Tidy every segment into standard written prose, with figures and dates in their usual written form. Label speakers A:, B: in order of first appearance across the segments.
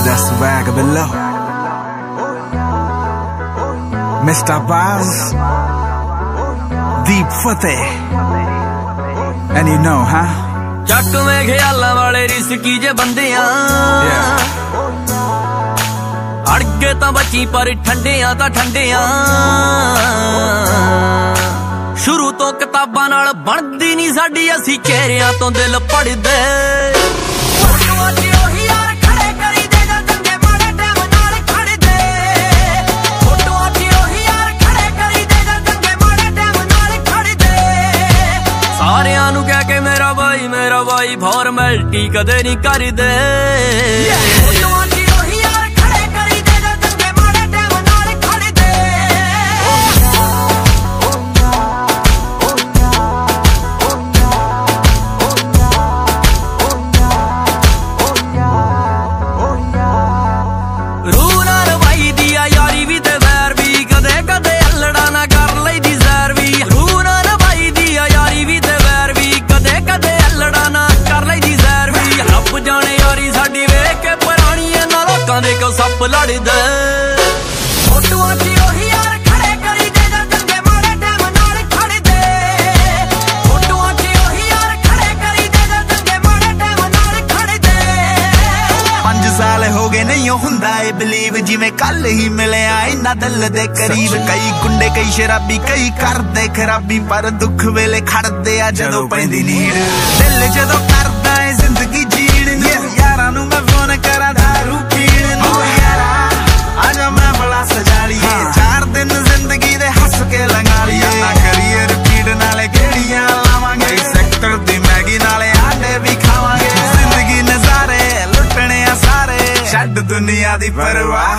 A: the swag below. Mr. Baz, Deep Fateh, and you know, huh?
B: ਚੱਕ ਵੇ ਖਿਆਲਾਂ ਵਾਲੇ risky ਜੇ ਬੰਦਿਆਂ ਅੜਗੇ ਤਾਂ ਬੱਚੀ ਪਰ ਠੰਡਿਆਂ ਤਾਂ ਠੰਡਿਆਂ ਸ਼ੁਰੂ ਤੋਂ ਕਿਤਾਬਾਂ ਨਾਲ ਬਣਦੀ ਨਹੀਂ ਸਾਡੀ ਅਸੀਂ ਚਿਹਰਿਆਂ ਤੋਂ ਦਿਲ ਪੜਦੇ ਫੋਟੋਆਂ 'ਚ ਉਹੀ ਯਾਰ ਖੜੇ ਕਰੀਦੇ ਜਾਂ ਚੰਗੇ ਮਾੜੇ ਟਾਈਮ ਨਾਲ ਖੜਦੇ ਫੋਟੋਆਂ 'ਚ ਉਹੀ ਯਾਰ ਖੜੇ ਕਰੀਦੇ ਜਾਂ ਚੰਗੇ ਮਾੜੇ ਟਾਈਮ ਨਾਲ ਖੜਦੇ ਸਾਰਿਆਂ ਨੂੰ ਕਹਿ ਕੇ ਮੇਰਾ ਬਾਈ ਫਾਰਮੈਲਿਟੀ ਕਦੇ ਨਹੀਂ ਕਰਦੇ ਫੋਟੋਆਂ 'ਚ ਉਹੀ ਯਾਰ ਖੜੇ ਕਰੀਦੇ ਜਾਂ ਚੰਗੇ ਮਾੜੇ ਟਾਈਮ ਨਾਲ ਖੜਦੇ ਰੂਹ ਨਾਲ ਰਵਾਈ ਦੀ ਆ ਯਾਰੀ ਵੀ ਤੇ ਵੈਰ ਵੀ ਕਦੇ ਕਦੇ ਅਲੜਾ ਨਾ ਕਰ ਲਈਦੀ ਜ਼ਹਿਰ ਵੀ ਰੂਹ ਨਾਲ ਰਵਾਈ ਦੀ ਆ ਯਾਰੀ ਵੀ ਤੇ ਵੈਰ ਵੀ ਕਦੇ ਕਦੇ ਅਲੜਾ ਨਾ ਕਰ ਲਈਦੀ ਜ਼ਹਿਰ ਵੀ ਰੱਬ ਜਾਣੇ ਯਾਰੀ ਸਾਡੀ ਵੇਖ ਕੇ ਪੁਰਾਣੀ ਇਹਨਾਂ ਲੋਕਾਂ ਦੇ ਕਿਉਂ ਸੱਪ ਲੜਦੇ ਫੋਟੋਆਂ 'ਚ ਉਹੀ ਯਾਰ ਖੜੇ ਕਰੀਦੇ ਜਾਂ ਚੰਗੇ ਮਾੜੇ ਟਾਈਮ ਨਾਲ ਖੜਦੇ ਫੋਟੋਆਂ 'ਚ ਉਹੀ ਯਾਰ ਖੜੇ ਕਰੀਦੇ ਜਾਂ ਚੰਗੇ ਮਾੜੇ ਟਾਈਮ ਨਾਲ ਖੜਦੇ
A: 5 ਸਾਲ ਹੋ ਗਏ ਨਹੀਂ ਹੁੰਦਾ ਏ ਬਲੀਵ ਜਿਵੇਂ ਕੱਲ ਹੀ ਮਿਲਿਆ ਇੰਨਾ ਦਿਲ ਦੇ ਕਰੀਬ ਕਈ ਗੁੰਡੇ ਕਈ ਸ਼ਰਾਬੀ ਕਈ ਕਰਦੇ ਖਰਾਬੀ ਪਰ ਦੁੱਖ ਵੇਲੇ ਖੜਦੇ ਆ ਜਦੋਂ ਪੈਂਦੀ ਨੀੜ ਦਿਲ ਜਦੋਂ ਕਰਦਾ ਏ ਜ਼ਿੰਦਗੀ ਜੀਣ ਨੂੰ ਯਾਰਾਂ ਨੂੰ ਮੈਂ ਫੋਨ ਕਰਾਂ ਦਾਰੂ ਪੀਣ ਨੂੰ ਯਾਰਾ ਆਜਾ ਮੈਂ ਬੜਾ ਸਜਾ ਲਈਏ 4 ਦਿਨ ਜ਼ਿੰਦਗੀ ਦੇ ਹੱਸ ਕੇ ਲੰਘਾ ਲਈਏ ਨਾ ਕਰੀਏ ਰਿਪੀਟ ਨਾਲੇ ਗੇੜੀਆਂ ਲਾਵਾਂਗੇ ਸੈਕਟਰ ਦੀ ਮੈਗੀ ਨਾਲੇ ਆਂਡੇ ਵੀ ਖਾਵਾਂਗੇ ਜ਼ਿੰਦਗੀ ਨਜ਼ਾਰੇ ਲੁੱਟਣੇ ਆ ਸਾਰੇ ਛੱਡ ਦੁਨੀਆ ਦੀ ਪਰਵਾਹ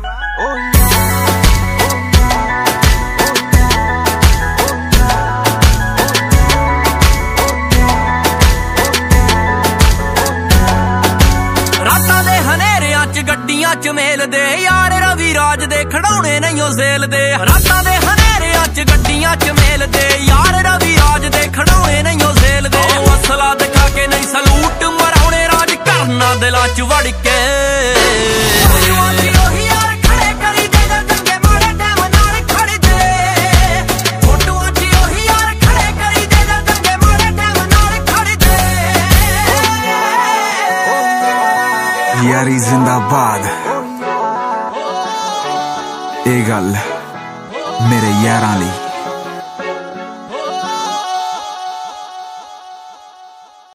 B: ਰਾਤਾਂ ਦੇ ਹਨੇਰਿਆਂ 'ਚ ਗੱਡੀਆਂ 'ਚ ਮੇਲਦੇ ਯਾਰ ਰਵੀ ਰਾਜ ਦੇ ਖੜਾਉਣੇ ਨਹੀਂ ਉਹ ਜ਼ੇਲਦੇ ਰਾਤਾਂ ਦੇ ਹਨੇਰਿਆਂ 'ਚ ਗੱਡੀਆਂ 'ਚ ਮੇਲਦੇ ਯਾਰ ਰਵੀ ਰਾਜ ਦੇ ਖੜਾਉਣੇ ਨਹੀਂ ਉਹ ਜ਼ੇਲਦੇ ਉਹ ਅਸਲਾ ਦਿਖਾ ਕੇ ਨਹੀਂ ਸਲੂਟ ਮਰਾਉਣੇ ਰਾਜ ਕਰਨਾ ਦਿਲਾਂ 'ਚ ਵੜ ਕੇ ਫੋਟੋਆਂ 'ਚ ਉਹੀ ਯਾਰ ਖੜੇ ਕਰੀਦੇ ਜਾਂ ਚੰਗੇ ਮਾੜੇ ਟਾਈਮ ਨਾਲ ਖੜਦੇ ਫੋਟੋਆਂ 'ਚ ਉਹੀ ਯਾਰ ਖੜੇ ਕਰੀਦੇ ਜਾਂ ਚੰਗੇ ਮਾੜੇ ਟਾਈਮ ਨਾਲ ਖੜਦੇ
A: Yaari zindabad ਇਹ ਗੱਲ ਮੇਰੇ ਯਾਰਾਂ ਲਈ